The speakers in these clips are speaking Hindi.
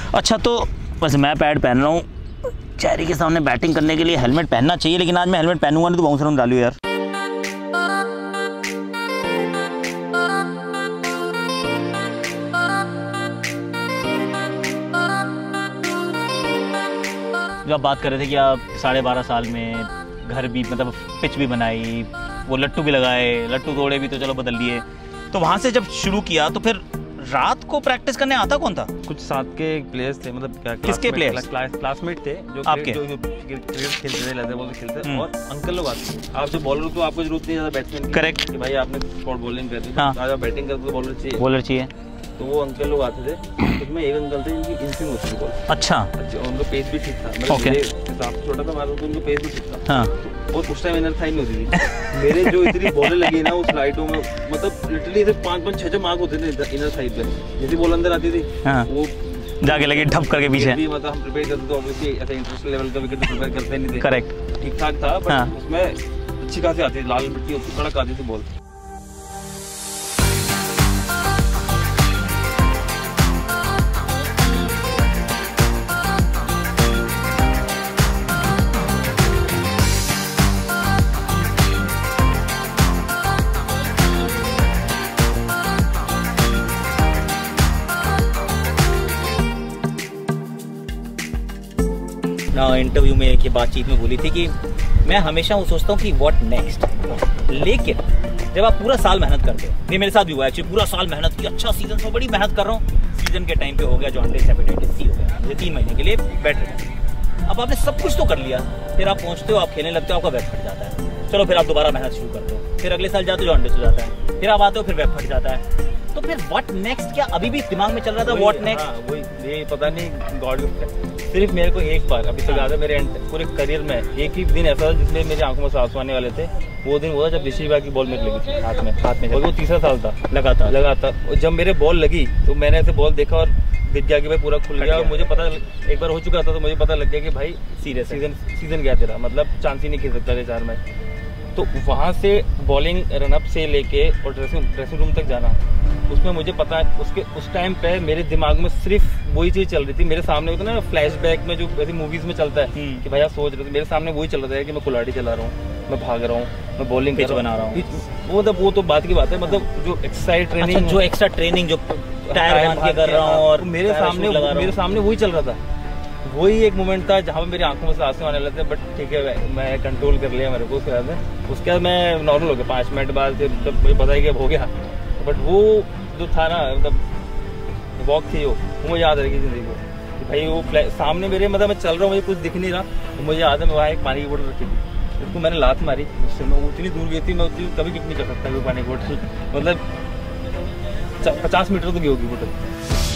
अच्छा तो वैसे मैं पैड पहन रहा हूँ, चेहरे के सामने बैटिंग करने के लिए हेलमेट पहनना चाहिए, लेकिन आज मैं हेलमेट पहनूंगा नहीं तो बाउंसर में डालू यार। जो आप बात कर रहे थे कि आप 12.5 साल में घर भी मतलब पिच भी बनाई, वो लट्टू भी लगाए, लट्टू तोड़े भी तो चलो बदल लिए, तो वहाँ से जब शुरू किया तो फिर रात को प्रैक्टिस करने आता कौन था? कुछ साथ के प्लेयर्स थे, मतलब क्या किसके प्लेयर्स? क्लासमेट थे जो आपके जो क्रिकेट खेलते थे, लेदर बॉल खेलते, और अंकल लोग आते थे। आप जो बॉलर तो आपको जरूरत नहीं है बैट्समैन की, करेक्ट, कि भाई आपने शॉर्ट बॉलिंग कर दी, आज आप बैटिंग करते तो बॉलर चाहिए, तो वो अंकल लोग आते थे। उसमें एक अंकल थे जिनकी इंस्विंग होती थी बॉल। अच्छा, उनका पेस भी ठीक था, मेरे हिसाब से छोटा था मारा तो उनका पेस भी ठीक था। हाँ। और उस टाइम इनर थाई नहीं होती थी। मेरे जो इतनी बॉलें लगी ना उस लाइटों में, मतलब लिटरली सिर्फ 5-5, 6-6 मार्क होते थे इनर थाई पे। जैसी बॉल अंदर आती थी वो जाके लगे ढप करके पीछे। मतलब हम प्रिपेयर करते तो ऑब्वियसली ऐसे इंटरनेशनल लेवल का विकेट प्रिपेयर करते नहीं थे। करेक्ट, ठीक ठाक था, बट उसमें अच्छी खासी आती थी, लाल मिट्टी होती, कड़क आती थी बॉल। इंटरव्यू में एक बातचीत में बोली थी कि मैं हमेशा वो सोचता हूँ कि व्हाट नेक्स्ट, लेकिन जब आप पूरा साल मेहनत करते हो, ये मेरे साथ भी हुआ एक्चुअली, पूरा साल मेहनत की, अच्छा सीजन में बड़ी मेहनत कर रहा हूँ, सीजन के टाइम पे हो गया जॉन्डिस हेपेटाइटिस सी हो गया, मुझे 3 महीने के लिए बेड रेस्ट। अब आपने सब कुछ तो कर लिया, फिर आप पहुँचते हो, आप खेलने लगते हो, आपका वेब फट जाता है, चलो फिर आप दोबारा मेहनत शुरू करते हो, फिर अगले साल जाते हो जॉन्डिस हो जाता है, फिर आप आते हो फिर वेब फट जाता है, तो फिर व्हाट नेक्स्ट क्या अभी भी दिमाग में चल रहा था? व्हाट नेक्स्ट वही ये पता नहीं, गॉड सिर्फ मेरे को एक बार अभी तक याद है, मेरे पूरे करियर में एक ही दिन ऐसा था जिसमें मेरी आंखों में आंसू आने वाले थे। वो दिन हुआ जब ऋषि भाई की बॉल मेरे लगी थी हाथ में, और वो 3रा साल था लगातार। और जब मेरे बॉल लगी तो मैंने ऐसे बॉल देखा और दिख गया कि भाई पूरा खुल गया, और मुझे पता एक बार हो चुका था तो मुझे पता लग गया कि भाई सीरियस सीजन गया तेरा, मतलब चांस ही नहीं खेल सकता 4 मैच। तो वहाँ से बॉलिंग रनअप से लेके और ड्रेसिंग रूम तक जाना, उसमें मुझे पता है उस टाइम पे मेरे दिमाग में सिर्फ वही चीज़ चल रही थी। मेरे सामने होता है ना फ्लैशबैक में जो ऐसी मूवीज में चलता है कि भाई आप सोच रहे थे, मेरे सामने वही चल रहा है कि मैं कुल्हाड़ी चला रहा हूँ, मैं भाग रहा हूँ, मैं बॉलिंग बना रहा हूँ। वो तो बात की बात है, मतलब जो एक्सरसाइज ट्रेनिंग, जो एक्स्ट्रा ट्रेनिंग जो टायर बांध के कर रहा हूँ, और मेरे सामने वही चल रहा था। वही एक मोमेंट था जहाँ पे मेरी आंखों में से आंसू आने लगे थे, बट ठीक है मैं कंट्रोल कर लिया मेरे को। उसके बाद मैं नॉर्मल हो गया 5 मिनट बाद, फिर मुझे पता है कि अब हो गया। बट वो जो था ना, मतलब वॉक थी वो मुझे याद रहेगी जिंदगी को। भाई वो सामने मेरे, मतलब मैं चल रहा हूँ, मुझे कुछ दिख नहीं रहा, मुझे याद है मैं वहाँ एक पानी की बोतल रखी थी, उसको मैंने लात मारी, उससे मैं उतनी दूर गई थी, मैं उतनी कभी किक नहीं कर सकता वो पानी की बोतल, मतलब 50 मीटर तो गई होगी बोतल।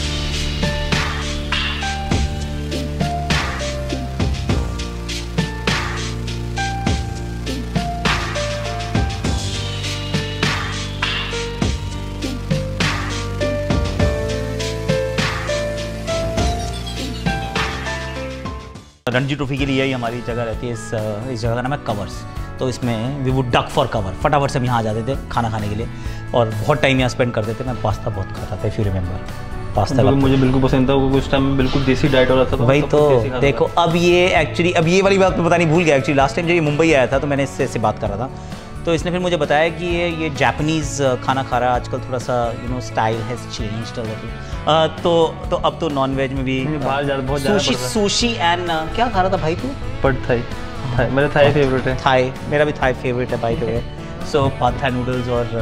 रणजी ट्रॉफी के लिए ही हमारी जगह रहती है, इस जगह का नाम है कवर्स। तो इसमें we would duck for cover, फटाफट से हम यहाँ आ जाते थे खाना खाने के लिए, और बहुत टाइम यहाँ स्पेंड करते थे। मैं पास्ता बहुत खाता था, इफ यू रिमेंबर पास्ता, मुझे बिल्कुल पसंद था। उस टाइम में बिल्कुल देसी डाइट हो रहा था भाई। तो देखो अब ये वाली बात मैं पता नहीं भूल गया एक्चुअली। लास्ट टाइम जब ये मुंबई आया था तो मैंने इससे बात कर रहा था, तो इसने फिर मुझे बताया कि ये जापानीज़ खाना खा रहा है आजकल, थोड़ा सा style has changed a little. तो अब तो नॉन वेज में भी बाहर ज़्यादा बहुत ज़्यादा सुशी एंड क्या खा रहा था भाई तू? पड थाई, मेरा थाई फेवरेट है। थाई, मेरा भी थाई फेवरेट है by the way. So pad Thai noodles और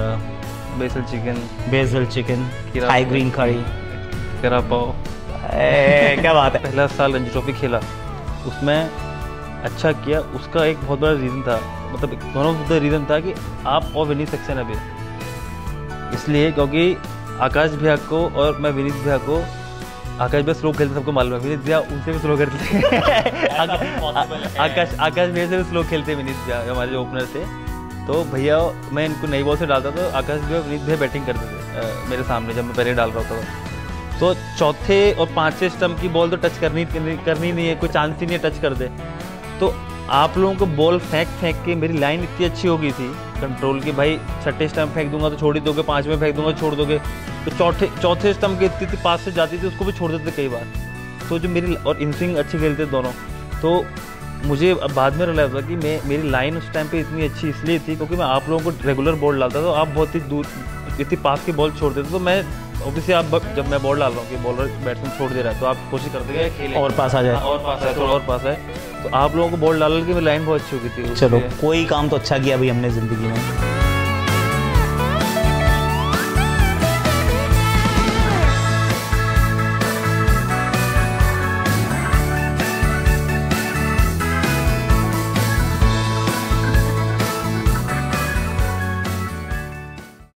basil chicken, Thai green curry, केरा पाव। क्या बात है। पहला साल रणजी ट्रॉफी खेला, उसमें अच्छा किया। उसका एक बहुत बड़ा रीज़न था, मतलब दोनों रीज़न था कि आप और विनीत सक्सेन अभी, इसलिए क्योंकि आकाश भैया को और मैं विनीत भैया को, आकाश भैया स्लो खेलते सबको मालूम है, विनीत भैया उनसे भी स्लो करते आकाश भैया से भी स्लो खेलते विनीत भैया, हमारे जो ओपनर थे। तो भैया मैं इनको नई बॉल से डालता तो आकाश भैया विनीत भैया बैटिंग करते थे मेरे सामने जब मैं पहले डाल रहा था। तो चौथे और 5वें स्टंप की बॉल तो टच करनी नहीं है, कोई चांस ही नहीं है टच कर दे। तो आप लोगों को बॉल फेंक के मेरी लाइन इतनी अच्छी हो गई थी कंट्रोल की, भाई 6ठे स्टंप फेंक दूंगा तो छोड़ ही दोगे, 5वें फेंक दूंगा छोड़ दोगे। तो चौथे स्टंप की इतनी पास से जाती थी उसको भी छोड़ देते कई बार। तो जो मेरी और इन स्विंग अच्छी खेलते दोनों, तो मुझे अब बाद में रियलाइज हुआ कि मेरी लाइन उस टाइम पे इतनी अच्छी इसलिए थी क्योंकि मैं आप लोगों को रेगुलर बॉल डालता था, तो आप बहुत ही दूर इतनी पास की बॉल छोड़ते थे। तो मैं ऑब्वियसली आप जब मैं बॉल डाल रहा हूँ कि बॉलर बैट्समैन छोड़ दे रहा है, तो आप कोशिश करते हैं खेलें और पास आ जाए, और पास आए, थोड़ा और पास आए। तो आप लोगों को बॉल डाल के मेरी लाइन बहुत अच्छी हो गई थी। चलो कोई काम तो अच्छा किया भाई हमने ज़िंदगी में।